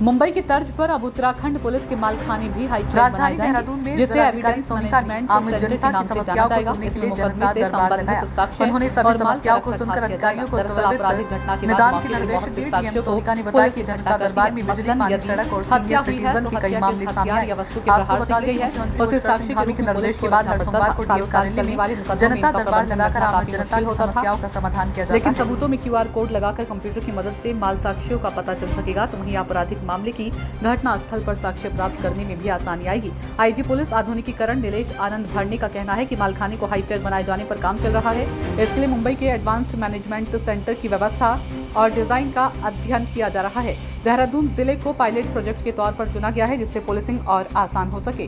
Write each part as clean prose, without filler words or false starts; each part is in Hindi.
मुंबई की तर्ज पर अब उत्तराखंड पुलिस के मालखाने भी हाईटेक राजधानी देहरादून में जिसे एविडेंस मैनेजमेंट सेंटर के नाम से जाना जाएगा। इसमें मुकदमे से संबंधित साक्ष्य उन्होंने सभी और समस्याओं को सुनकर अधिकारियों को आपराधिक घटना के निदान बाद के निर्देश दिए। साक्ष्यों को ने बताया कि जनता दरबार में बिजली, पानी, सड़क और हत्या हुई है सिटीजन तो के कई मामले सामने आए। या वस्तु के प्रहार से की गई है और उसे साक्षी के निर्देश के बाद हर सोमवार को डीएम कार्यालय में जनता दरबार लगाकर आम जनता की समस्याओं का समाधान किया जाता है। लेकिन सबूतों में QR कोड लगाकर कंप्यूटर की मदद से माल साक्ष्यों का पता चल सकेगा, तो वहीं आपराधिक मामले की घटना स्थल पर साक्ष्य प्राप्त करने में भी आसानी आएगी। आईजी पुलिस आधुनिकीकरण नीलेश आनंद भरने का कहना है कि मालखाने को हाईटेक बनाए जाने पर काम चल रहा है। इसके लिए मुंबई के एडवांस्ड मैनेजमेंट सेंटर की व्यवस्था और डिजाइन का अध्ययन किया जा रहा है। देहरादून जिले को पायलट प्रोजेक्ट के तौर पर चुना गया है, जिससे पुलिसिंग और आसान हो सके।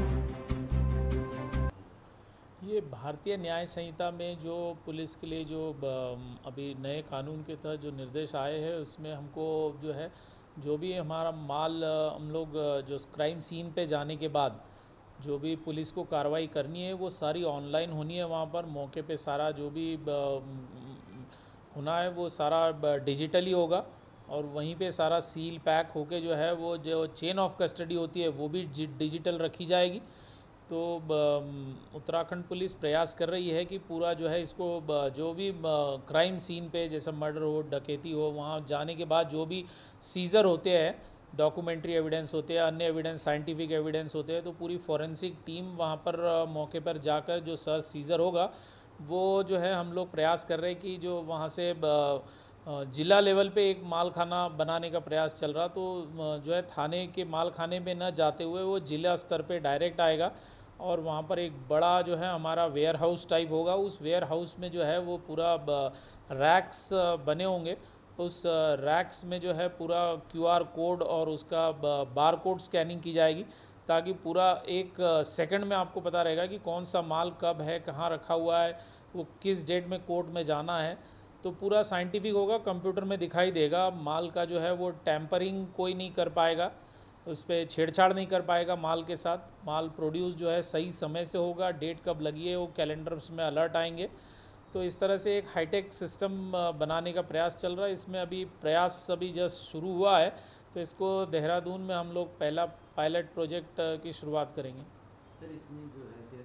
ये भारतीय न्याय संहिता में जो पुलिस के लिए जो अभी नए कानून के तहत जो निर्देश आए हैं, उसमें हमको जो है जो भी हमारा माल हम लोग जो क्राइम सीन पे जाने के बाद जो भी पुलिस को कार्रवाई करनी है वो सारी ऑनलाइन होनी है। वहाँ पर मौके पे सारा जो भी होना है वो सारा डिजिटली होगा और वहीं पे सारा सील पैक होके जो है वो जो चेन ऑफ कस्टडी होती है वो भी डिजिटल रखी जाएगी। तो उत्तराखंड पुलिस प्रयास कर रही है कि पूरा जो है इसको जो भी क्राइम सीन पे जैसे मर्डर हो, डकैती हो, वहाँ जाने के बाद जो भी सीज़र होते हैं, डॉक्यूमेंट्री एविडेंस होते हैं, अन्य एविडेंस, साइंटिफिक एविडेंस होते हैं, तो पूरी फॉरेंसिक टीम वहाँ पर मौके पर जाकर जो सर्च सीज़र होगा वो जो है हम लोग प्रयास कर रहे हैं कि जो वहाँ से जिला लेवल पे एक माल खाना बनाने का प्रयास चल रहा, तो जो है थाने के माल खाने में न जाते हुए वो जिला स्तर पे डायरेक्ट आएगा और वहाँ पर एक बड़ा जो है हमारा वेयर हाउस टाइप होगा। उस वेयर हाउस में जो है वो पूरा रैक्स बने होंगे। उस रैक्स में जो है पूरा QR कोड और उसका बार कोड स्कैनिंग की जाएगी, ताकि पूरा एक सेकंड में आपको पता रहेगा कि कौन सा माल कब है, कहाँ रखा हुआ है, वो किस डेट में कोर्ट में जाना है। तो पूरा साइंटिफिक होगा, कंप्यूटर में दिखाई देगा। माल का जो है वो टैम्परिंग कोई नहीं कर पाएगा, उस पर छेड़छाड़ नहीं कर पाएगा माल के साथ। माल प्रोड्यूस जो है सही समय से होगा, डेट कब लगी है वो कैलेंडर्स में अलर्ट आएंगे। तो इस तरह से एक हाईटेक सिस्टम बनाने का प्रयास चल रहा है। इसमें अभी प्रयास अभी जस्ट शुरू हुआ है, तो इसको देहरादून में हम लोग पहला पायलट प्रोजेक्ट की शुरुआत करेंगे। सर, इसमें जो है